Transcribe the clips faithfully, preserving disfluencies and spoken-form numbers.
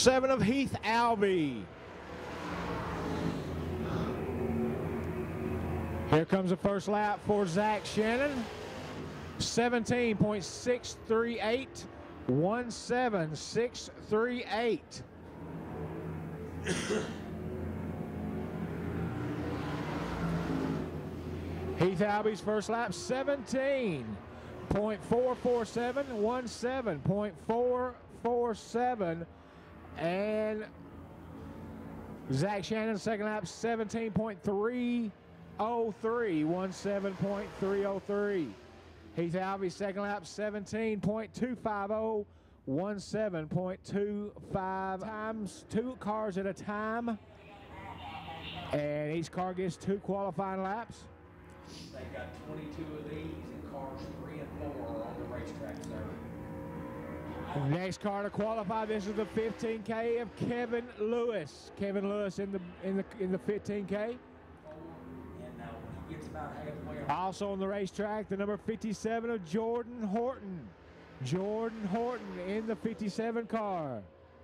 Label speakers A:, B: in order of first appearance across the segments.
A: seven of Heath Albee. Here comes the first lap for Zach Shannon. seventeen point six three eight, one seven six three eight. Heath Albee's first lap, seventeen point four four seven, seventeen point four four seven. And Zach Shannon's second lap, seventeen point three oh three, seventeen point three oh three. Heath Albee's second lap, seventeen point two five oh, seventeen point two five times, two cars at a time. And each car gets two qualifying laps.
B: They've got twenty-two of these, and cars three and four are on the racetrack, sir.
A: Next car to qualify. This is the fifteen K of Kevin Lewis. Kevin Lewis in the in the in the fifteen K.
B: And uh, when he gets about halfway.
A: Also on the racetrack, the number fifty-seven of Jordan Horton. Jordan Horton in the fifty-seven car.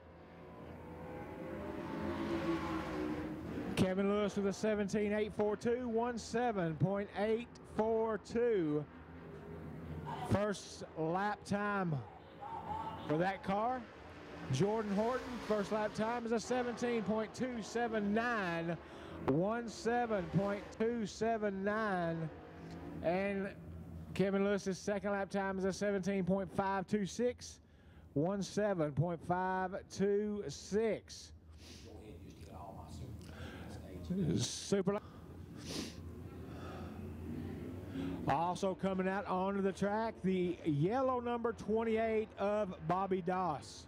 A: Kevin Lewis with a seventeen point eight four two, seventeen point eight four two. First lap time for that car. Jordan Horton, first lap time is a seventeen point two seven nine, seventeen point two seven nine. And Kevin Lewis's second lap time is a seventeen point five two six, seventeen point five two six. Super. Also coming out onto the track, the yellow number twenty-eight of Bobby Doss.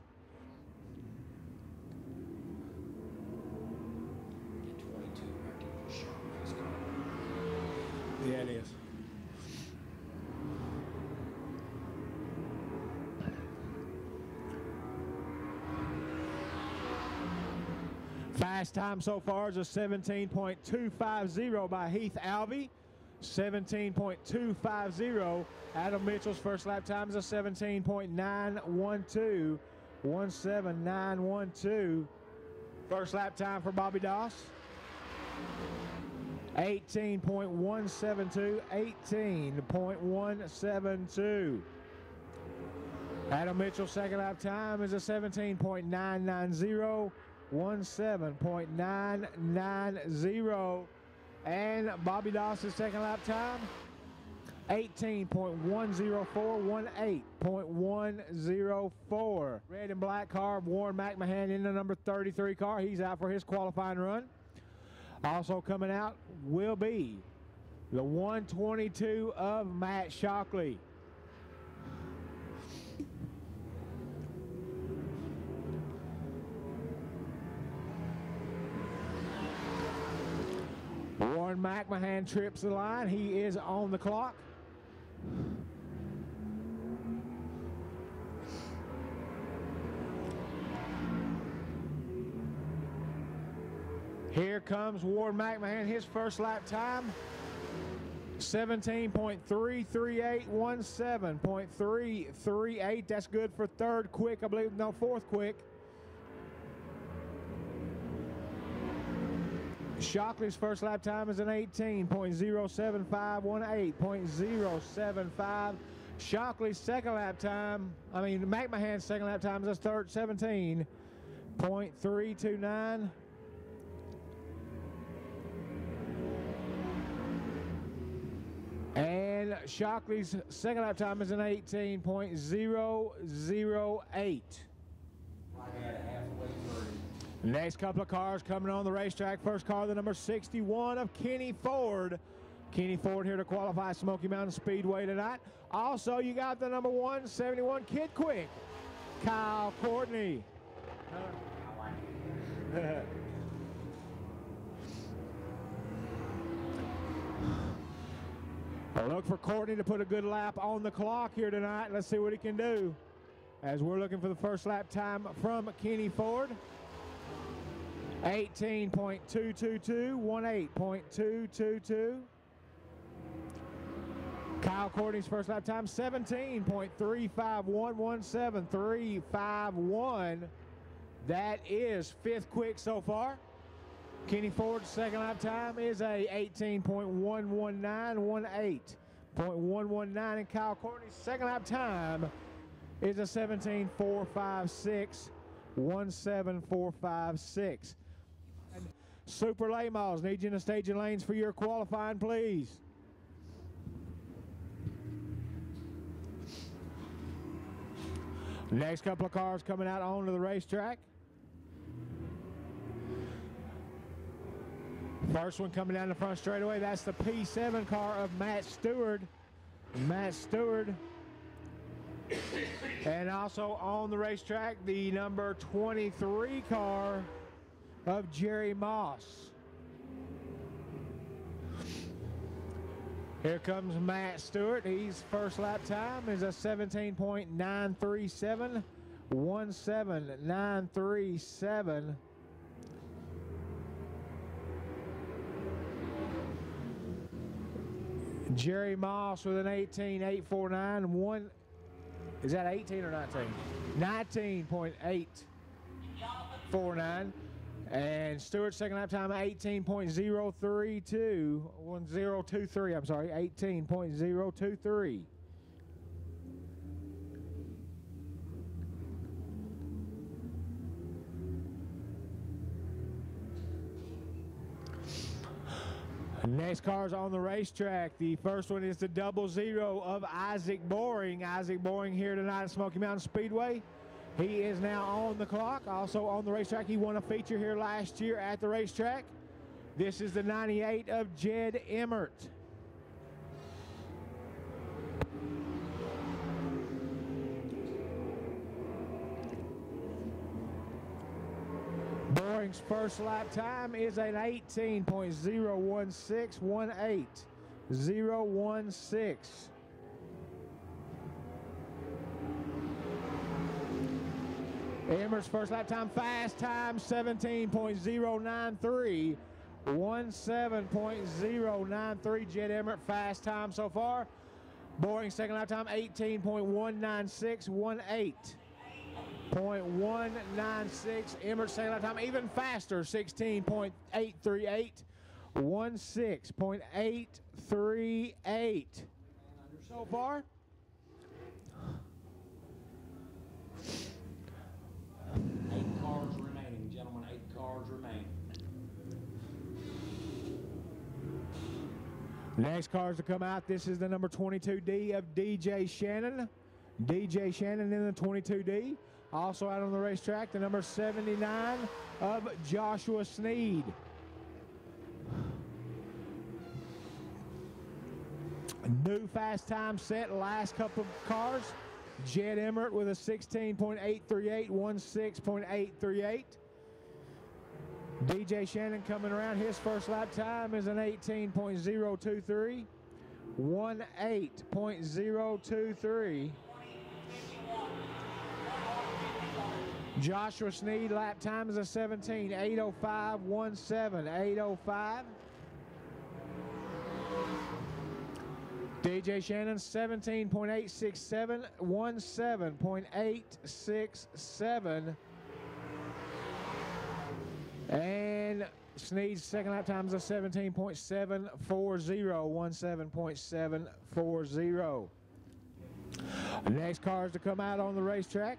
A: Yeah, it is. Fast time so far is a seventeen point two five zero by Heath Albee. seventeen point two five zero. Adam Mitchell's first lap time is a seventeen point nine one two. seventeen nine one two. First lap time for Bobby Doss. eighteen point one seven two. eighteen point one seven two. Adam Mitchell's second lap time is a seventeen point nine nine zero. seventeen point nine nine zero. And Bobby Doss's second lap time, eighteen point one zero four, eighteen point one zero four. Red and black car, Warren McMahon in the number thirty-three car. He's out for his qualifying run. Also coming out will be the one twenty-two of Matt Shockley. Warren McMahon trips the line. He is on the clock. Here comes Warren McMahon, his first lap time, seventeen point three three eight, seventeen point three three eight. That's good for third quick, I believe, no, fourth quick. Shockley's first lap time is an eighteen point zero seven five, eighteen point zero seven five. Shockley's second lap time, I mean McMahon's second lap time is a third seventeen point three two nine. And Shockley's second lap time is an eighteen point zero zero eight. Next couple of cars coming on the racetrack. First car, the number sixty-one of Kenny Ford. Kenny Ford here to qualify Smoky Mountain Speedway tonight. Also, you got the number one seventy-one Kid Quick, Kyle Courtney. Look for Courtney to put a good lap on the clock here tonight. Let's see what he can do as we're looking for the first lap time from Kenny Ford. eighteen point two two two, eighteen point two two two. Kyle Courtney's first lap time, seventeen point three five one, seventeen point three five one. That is fifth quick so far. Kenny Ford's second lap time is a eighteen point one one nine one eight point one one nine, and Kyle Courtney's second lap time is a seventeen four five six one seven four five six. Super late models, need you in the staging lanes for your qualifying, please. Next couple of cars coming out onto the racetrack. First one coming down the front straightaway, that's the P seven car of Matt Stewart. Matt Stewart. And also on the racetrack, the number twenty-three car of Jerry Moss. Here comes Matt Stewart. His first lap time is a seventeen point nine three seven one seven nine three seven. Jerry Moss with an eighteen eight forty-nine. One, is that eighteen or nineteen? nineteen point eight four nine. And Stewart's second lap time eighteen point zero three two. one zero two three, I'm sorry, eighteen point zero two three. Next car's on the racetrack. The first one is the double zero of Isaac Boring. Isaac Boring here tonight at Smoky Mountain Speedway. He is now on the clock. Also on the racetrack, he won a feature here last year at the racetrack. This is the ninety-eight of Jed Emmert. Boring's first lap time is an eighteen point zero one six one eight zero one six. Emmert's first lap time, fast time seventeen point zero nine three seventeen point zero nine three. Jed Emmert fast time so far. Boring's second lap time eighteen point one nine six one eight. point one nine six. Emmert's second lap time even faster, sixteen point eight three eight sixteen point eight three eight. So far.
B: Eight cars remaining, gentlemen. Eight cars remain.
A: Next cars to come out. This is the number twenty-two D of D J Shannon. D J Shannon in the twenty-two D. Also out on the racetrack, the number seventy-nine of Joshua Sneed. New fast time set, last couple of cars. Jed Emmert with a sixteen point eight three eight sixteen point eight three eight. D J Shannon coming around, his first lap time is an eighteen point zero two three eighteen point zero two three. Joshua Sneed lap time is a seventeen eight oh five seventeen eight oh five. D J Shannon seventeen point eight six seven seventeen point eight six seven. And Sneed's second lap time is a seventeen point seven four zero seventeen point seven four zero. Next cars to come out on the racetrack.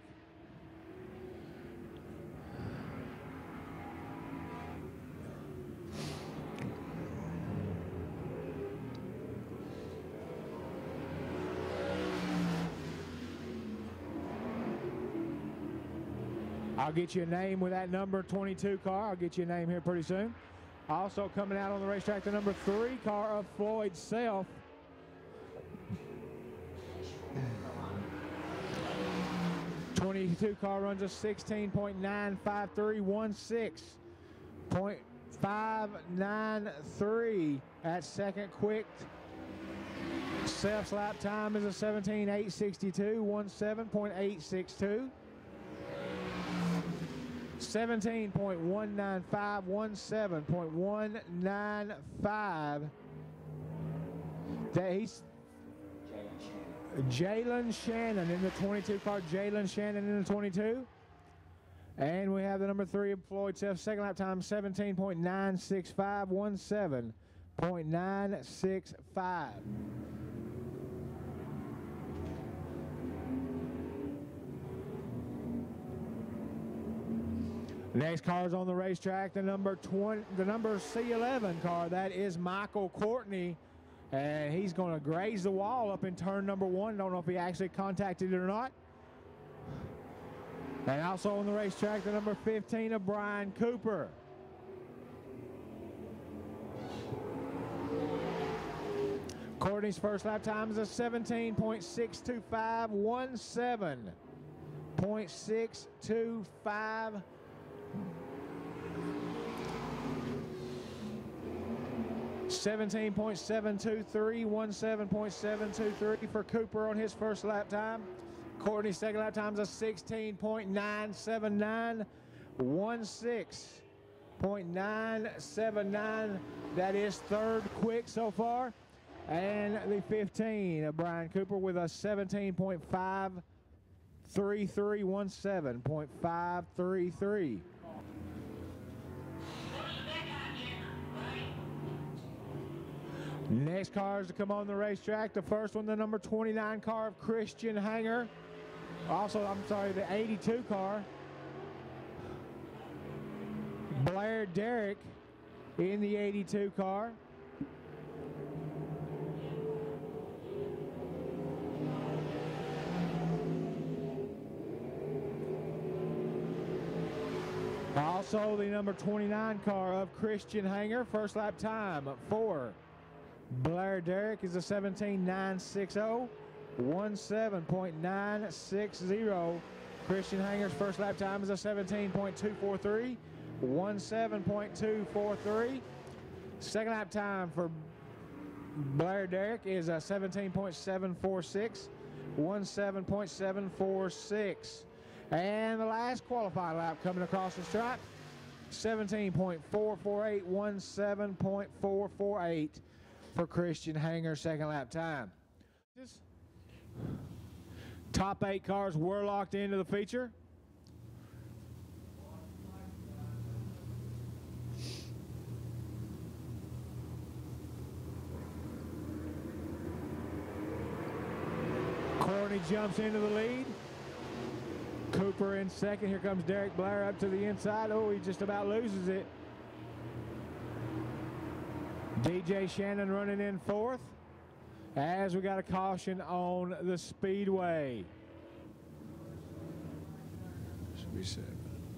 A: I'll get you a name with that number twenty-two car. I'll get you a name here pretty soon. Also coming out on the racetrack, the number three car of Floyd Self. twenty-two car runs a sixteen point nine five three sixteen point five nine three at second quick. Self's lap time is a seventeen eight sixty-two seventeen point eight six two. seventeen point one nine five seventeen point one nine five. That he's Jalen Shannon in the twenty-two car. Jalen Shannon in the twenty-two. And we have the number three of Floyd Self, second lap time seventeen point nine six five, seventeen point nine six five. Next car is on the racetrack, the number twenty, the number C eleven car. That is Michael Courtney, and he's going to graze the wall up in turn number one. Don't know if he actually contacted it or not. And also on the racetrack, the number fifteen of Brian Cooper. Courtney's first lap time is a seventeen point six two five, seventeen point six two five. seventeen point seven two three, seventeen point seven two three for Cooper on his first lap time. Courtney's second lap time is a sixteen point nine seven nine, sixteen point nine seven nine. That is third quick so far. And the fifteen of Brian Cooper with a seventeen point five three three, seventeen point five three three. Next cars to come on the racetrack. The first one, the number twenty-nine car of Christian Hanger. Also, I'm sorry, the eighty-two car. Blair Derrick in the eighty-two car. Also, the number twenty-nine car of Christian Hanger. First lap time for Blair Derrick is a seventeen point nine six zero, seventeen point nine six zero. Christian Hanger's first lap time is a seventeen point two four three, seventeen point two four three. Second lap time for Blair Derrick is a seventeen point seven four six, seventeen point seven four six. And the last qualifying lap coming across the track, seventeen point four four eight, seventeen point four four eight. For Christian Hanger, second lap time. Top eight cars were locked into the feature. Courtney jumps into the lead. Cooper in second. Here comes Derek Blair up to the inside. Oh, he just about loses it. D J Shannon running in fourth as we got a caution on the Speedway. Should be seven.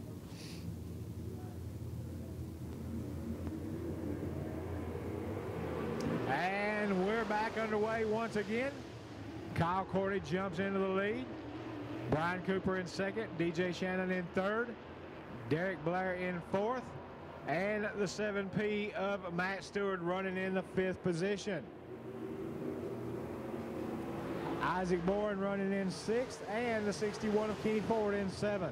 A: And we're back underway once again. Kyle Courtney jumps into the lead. Brian Cooper in second. D J Shannon in third. Derek Blair in fourth. And the seven P of Matt Stewart running in the fifth position. Isaac Bourne running in sixth, and the sixty-one of Kenny Ford in seventh.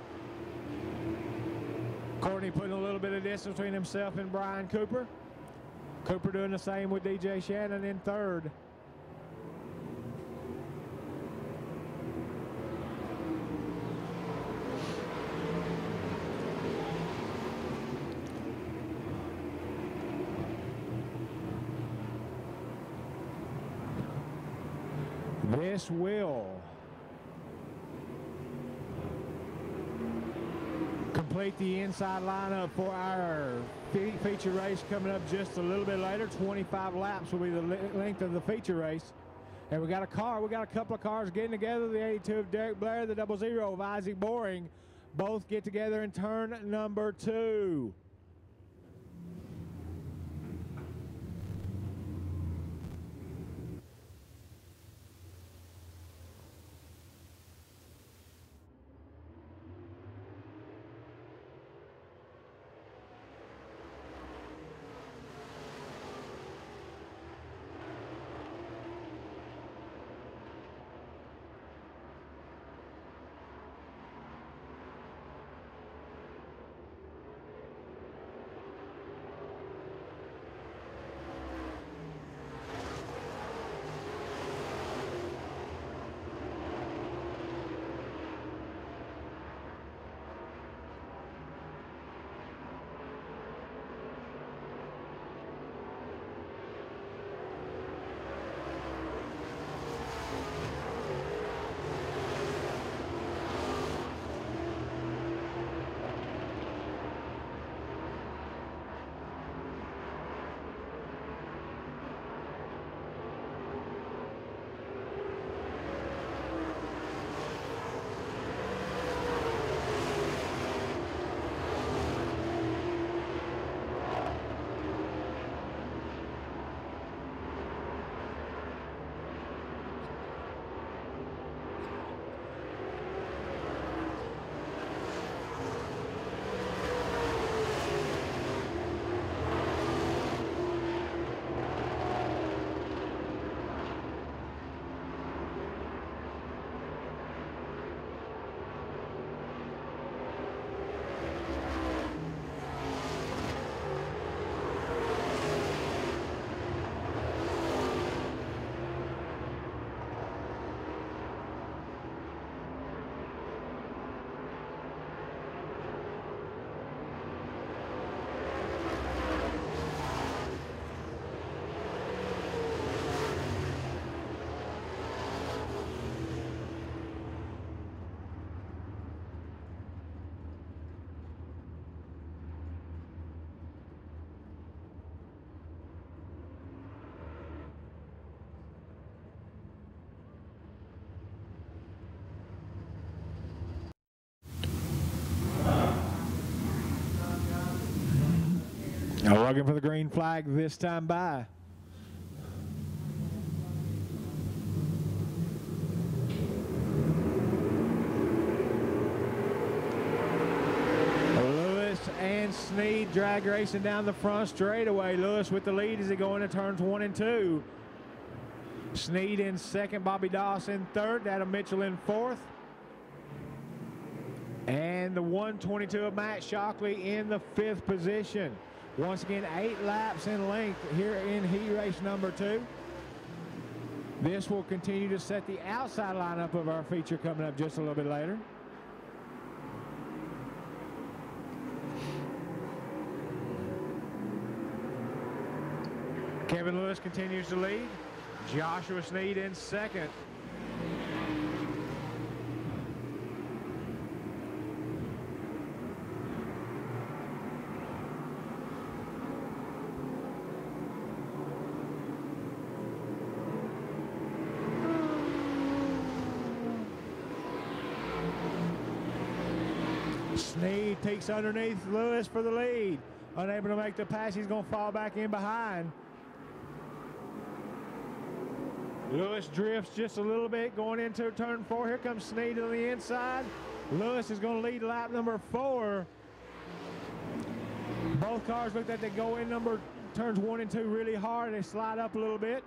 A: Courtney putting a little bit of distance between himself and Brian Cooper. Cooper doing the same with D J Shannon in third. This will complete the inside lineup for our feature race coming up just a little bit later. twenty-five laps will be the length of the feature race. And we got a car, we got a couple of cars getting together. The eighty-two of Derek Blair, the double zero of Isaac Boring, both get together in turn number two. Looking for the green flag this time by. Lewis and Snead drag racing down the front straightaway. Lewis with the lead as they go into turns one and two. Snead in second, Bobby Doss in third, Adam Mitchell in fourth. And the one twenty-two of Matt Shockley in the fifth position. Once again, eight laps in length here in heat race number two. This will continue to set the outside lineup of our feature coming up just a little bit later. Kevin Lewis continues to lead. Joshua Snead in second. Snead takes underneath Lewis for the lead. Unable to make the pass, he's going to fall back in behind. Lewis drifts just a little bit going into turn four. Here comes Snead on the inside. Lewis is going to lead lap number four. Both cars look like they go in number turns one and two really hard. They slide up a little bit.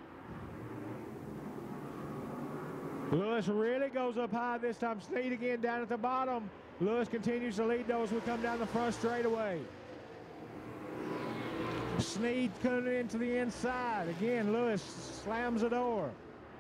A: Lewis really goes up high this time. Snead again down at the bottom. Lewis continues to lead those who come down the front straightaway. Snead coming into the inside. Again, Lewis slams the door.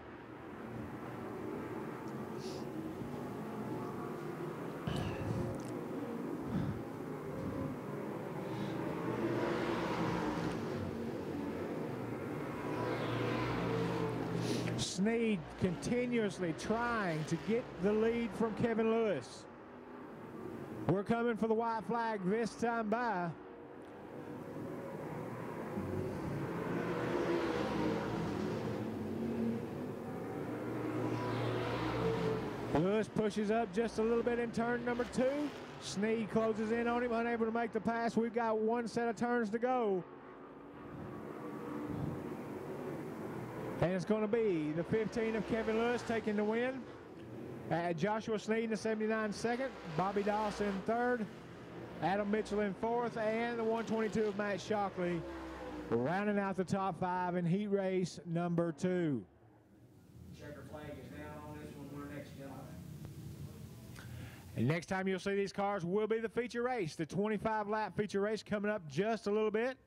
A: Snead continuously trying to get the lead from Kevin Lewis. We're coming for the white flag this time by. Lewis pushes up just a little bit in turn number two. Snead closes in on him, unable to make the pass. We've got one set of turns to go. And it's going to be the fifteen of Kevin Lewis taking the win. Uh, Joshua Snead in the seventy-nine second. Bobby Doss in third. Adam Mitchell in fourth. And the one twenty-two of Matt Shockley rounding out the top five in heat race number two.
B: Checker flag is down on this one. We're next, gentlemen.
A: And next time you'll see these cars will be the feature race. The twenty-five lap feature race coming up just a little bit.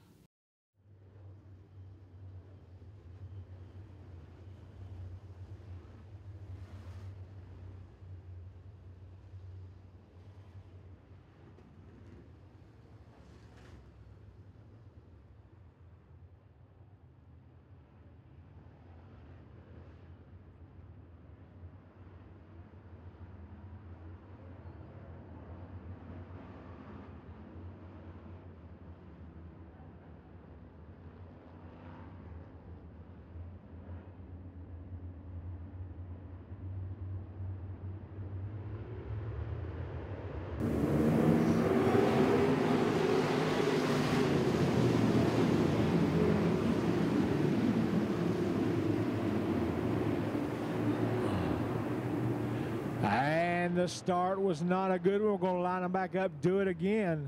A: And the start was not a good one. We're going to line them back up, do it again.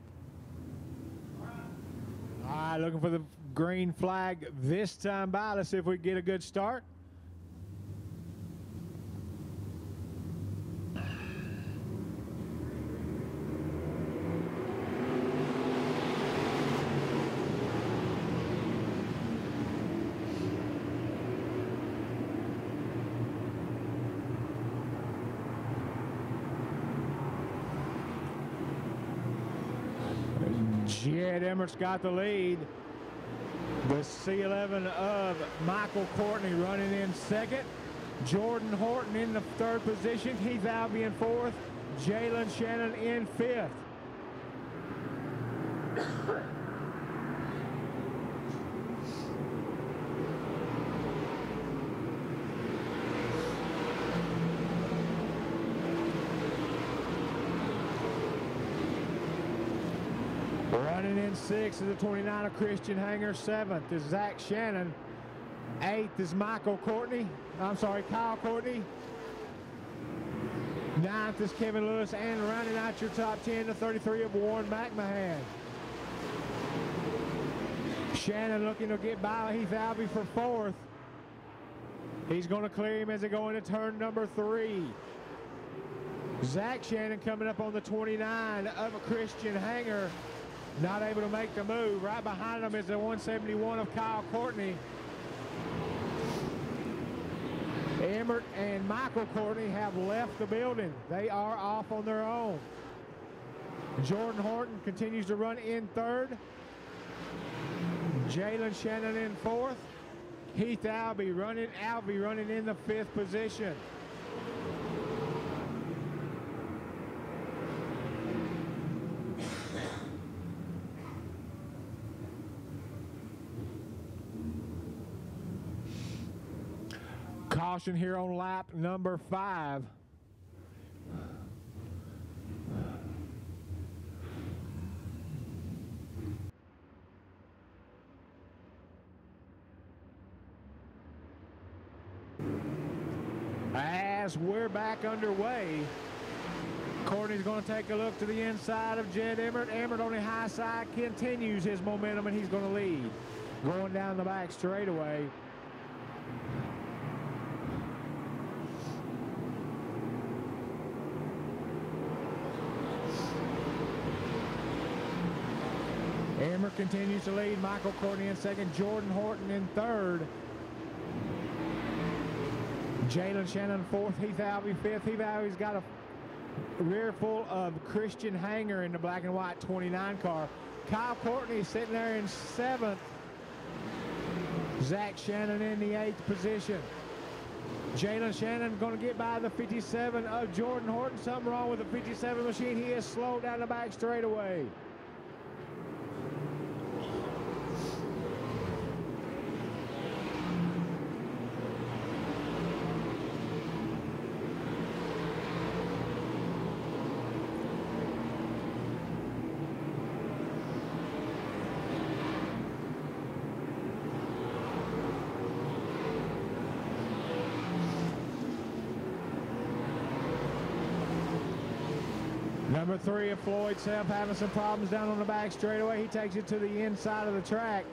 A: All right, looking for the green flag this time by. Let's see if we can get a good start. Jed Emmert's got the lead. The C eleven of Michael Courtney running in second. Jordan Horton in the third position. Keith Albee in fourth. Jalen Shannon in fifth. Running in sixth is the twenty-nine of Christian Hanger. Seventh is Zach Shannon. Eighth is Michael Courtney. I'm sorry, Kyle Courtney. Ninth is Kevin Lewis. And rounding out your top ten, the thirty-three of Warren McMahon. Shannon looking to get by Heath Albee for fourth. He's going to clear him as they go into turn number three. Zach Shannon coming up on the twenty-nine of a Christian Hanger. Not able to make the move. Right behind him is the one seventy-one of Kyle Courtney. Emmert and Michael Courtney have left the building. They are off on their own. Jordan Horton continues to run in third. Jalen Shannon in fourth. Heath Albee running, Albee running in the fifth position. Caution here on lap number five. As we're back underway, Courtney's going to take a look to the inside of Jed Emmert. Emmert on the high side continues his momentum, and he's going to lead. Going down the back straightaway. Emmert continues to lead. Michael Courtney in second. Jordan Horton in third. Jalen Shannon fourth. Heath Albee fifth. Heath Albee's got a rear full of Christian Hanger in the black and white twenty-nine car. Kyle Courtney sitting there in seventh. Zach Shannon in the eighth position. Jalen Shannon going to get by the fifty-seven of Jordan Horton. Something wrong with the fifty-seven machine. He is slow down the back straightaway. Number three of Floyd Self having some problems down on the back straightaway. He takes it to the inside of the track.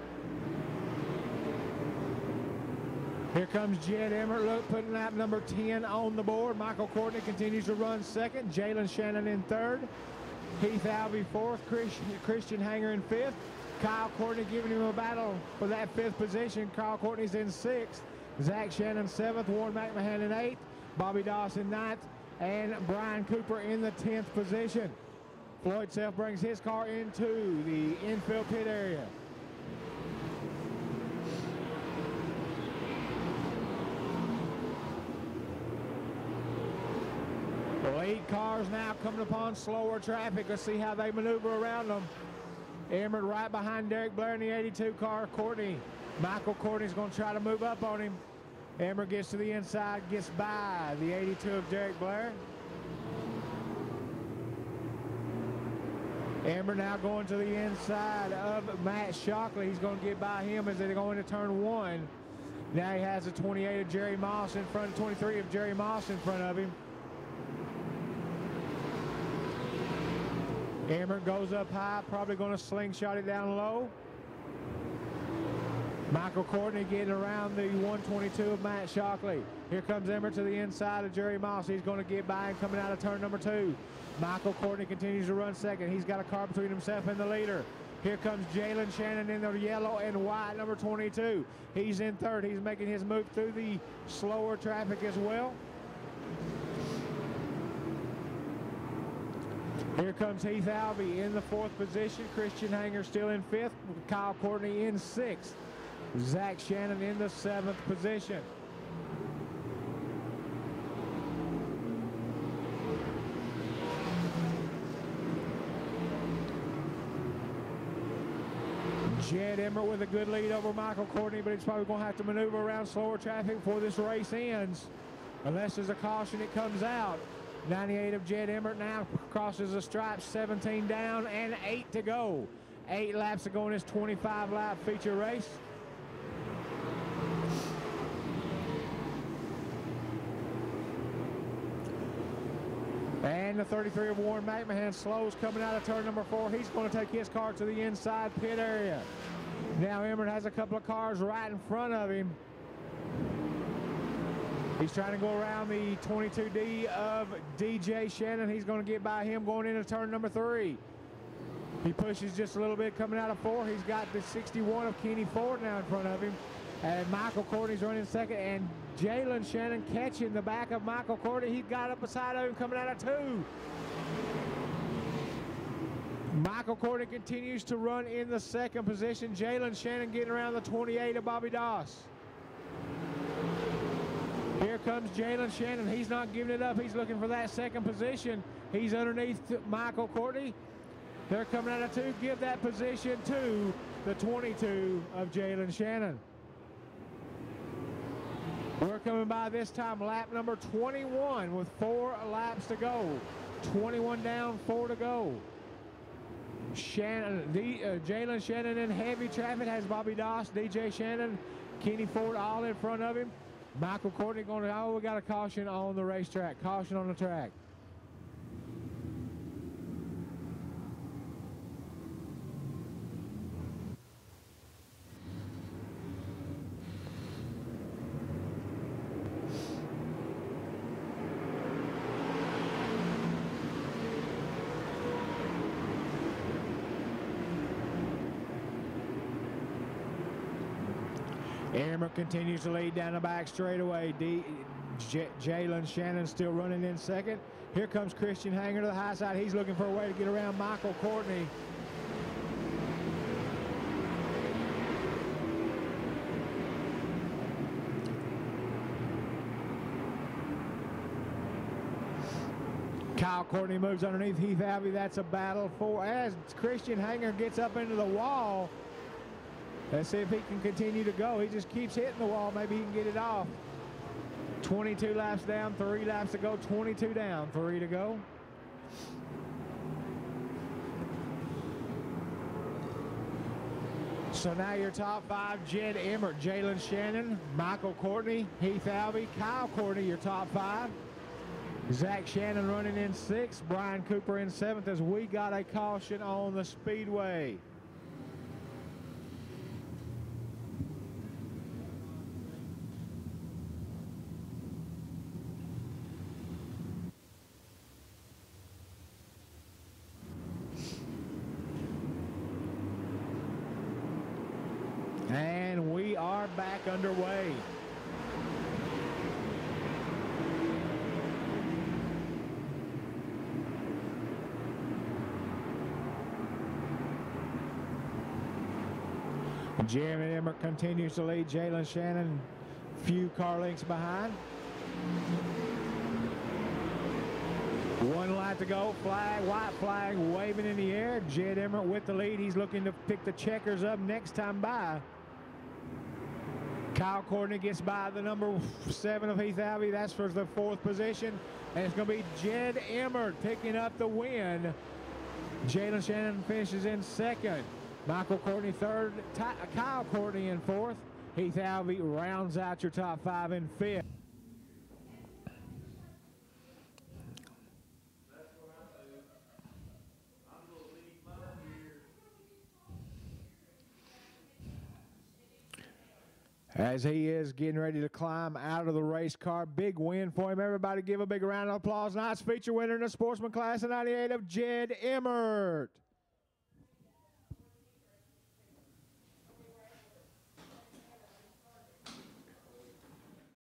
A: Here comes Jed Emmert, look, putting lap number ten on the board. Michael Courtney continues to run second. Jalen Shannon in third. Heath Albee fourth. Christian, Christian Hanger in fifth. Kyle Courtney giving him a battle for that fifth position. Kyle Courtney's in sixth. Zach Shannon seventh. Warren McMahon in eighth. Bobby Dawson ninth. And Brian Cooper in the tenth position. Floyd Self brings his car into the infield pit area. The lead cars now coming upon slower traffic. Let's see how they maneuver around them. Emmert right behind Derek Blair in the eighty-two car. Courtney, Michael Courtney's going to try to move up on him. Emmert gets to the inside, gets by the eighty-two of Derek Blair. Emmert now going to the inside of Matt Shockley. He's going to get by him as they go into turn one. Now he has a twenty-eight of Jerry Moss in front, twenty-three of Jerry Moss in front of him. Emmert goes up high, probably going to slingshot it down low. Michael Courtney getting around the one twenty-two of Matt Shockley. Here comes Emmert to the inside of Jerry Moss. He's going to get by and coming out of turn number two. Michael Courtney continues to run second. He's got a car between himself and the leader. Here comes Jalen Shannon in the yellow and white, number twenty-two. He's in third. He's making his move through the slower traffic as well. Here comes Heath Albee in the fourth position. Christian Hanger still in fifth. Kyle Courtney in sixth. Zach Shannon in the seventh position. Jed Emmert with a good lead over Michael Courtney, but he's probably going to have to maneuver around slower traffic before this race ends. Unless there's a caution, it comes out. ninety-eight of Jed Emmert now crosses the stripe, seventeen down and eight to go. Eight laps to go in this twenty-five lap feature race. And the thirty-three of Warren McMahon slows coming out of turn number four. He's going to take his car to the inside pit area. Now Emmert has a couple of cars right in front of him. He's trying to go around the twenty-two D of D J Shannon. He's going to get by him going into turn number three. He pushes just a little bit coming out of four. He's got the sixty-one of Kenny Ford now in front of him. And Michael Courtney's running second. And Jalen Shannon catching the back of Michael Courtney. He got up beside of him coming out of two. Michael Courtney continues to run in the second position. Jalen Shannon getting around the twenty-eight of Bobby Doss. Here comes Jalen Shannon. He's not giving it up. He's looking for that second position. He's underneath Michael Courtney. They're coming out of two. Give that position to the twenty-two of Jalen Shannon. We're coming by this time lap number twenty-one with four laps to go. twenty-one down, four to go. Shannon, the, uh, Jalen Shannon in heavy traffic has Bobby Doss, D J Shannon, Kenny Ford all in front of him. Michael Courtney going to, oh, we got a caution on the racetrack. Caution on the track. Emmert continues to lead down the back straightaway. Jalen Shannon still running in second. Here comes Christian Hanger to the high side. He's looking for a way to get around Michael Courtney. Kyle Courtney moves underneath Heath Albee. That's a battle for as Christian Hanger gets up into the wall. Let's see if he can continue to go. He just keeps hitting the wall. Maybe he can get it off. twenty-two laps down, three laps to go. twenty-two down, three to go. So now your top five: Jed Emmert, Jalen Shannon, Michael Courtney, Heath Albee, Kyle Courtney, your top five. Zach Shannon running in sixth, Brian Cooper in seventh as we got a caution on the Speedway. And we are back underway. Jeremy Emmert continues to lead. Jalen Shannon, few car lengths behind. One lap to go. Flag, white flag waving in the air. Jed Emmert with the lead. He's looking to pick the checkers up next time by. Kyle Courtney gets by the number seven of Heath Albee. That's for the fourth position. And it's going to be Jed Emmert picking up the win. Jalen Shannon finishes in second. Michael Courtney third. Ty Kyle Courtney in fourth. Heath Albee rounds out your top five in fifth. As he is getting ready to climb out of the race car. Big win for him. Everybody give a big round of applause. Nice feature winner in the Sportsman class of ninety-eight of Jed Emmert.